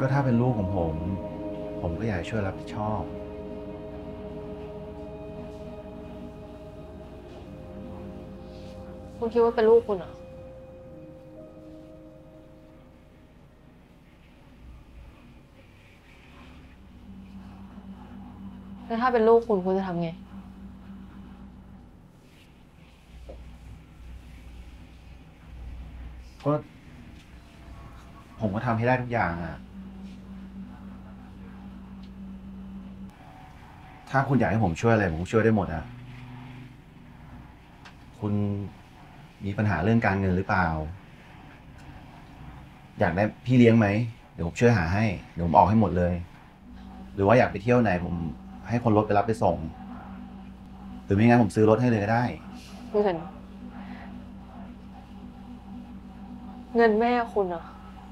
ก็ถ้าเป็นลูกของผมก็อยากช่วยรับผิดชอบคุณคิดว่าเป็นลูกคุณเหรอแล้วถ้าเป็นลูกคุณจะทำไงก็ผมก็ทำให้ได้ทุกอย่างอะถ้าคุณอยากให้ผมช่วยอะไรผมช่วยได้หมดอะคุณมีปัญหาเรื่องการเงินหรือเปล่าอยากได้พี่เลี้ยงไหมเดี๋ยวผมช่วยหาให้เดี๋ยวผมออกให้หมดเลยหรือว่าอยากไปเที่ยวไหนผมให้คนรถไปรับไปส่งหรือไม่งั้นผมซื้อรถให้เลยก็ได้เงินแม่คุณเหรอ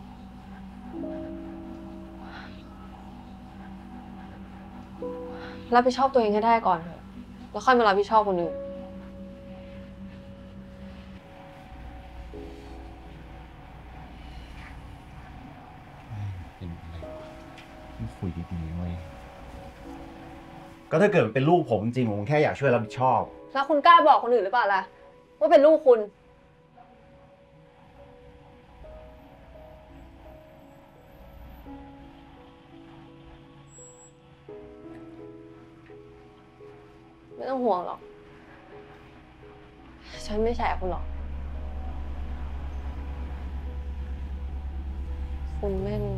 รับผิดชอบตัวเองให้ได้ก่อนเถอะแล้วค่อยมารับผิดชอบคนอื่นเป็นอะไรไม่คุยดีๆเว้ยก็ถ้าเกิดเป็นลูกผมจริงผมแค่อยากช่วยรับผิดชอบแล้วคุณกล้าบอกคนอื่นหรือเปล่าล่ะว่าเป็นลูกคุณไม่ต้องห่วงหรอกฉันไม่แฉคุณหรอกคุณ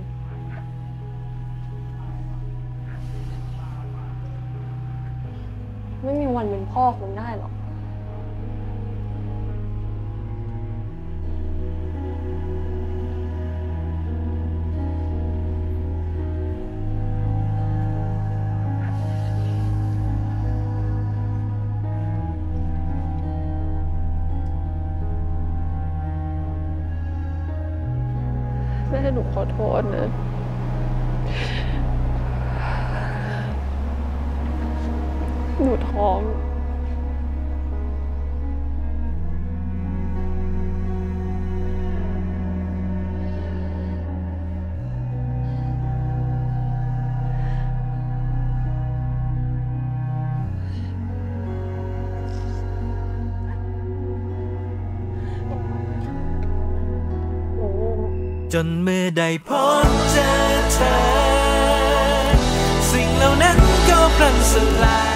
ไม่มีวันเป็นพ่อคุณได้หรอกแม่หนูขอโทษนะหนูท้องจนเมื่อได้พบเจอเธอสิ่งเหล่านั้นก็พลันสลาย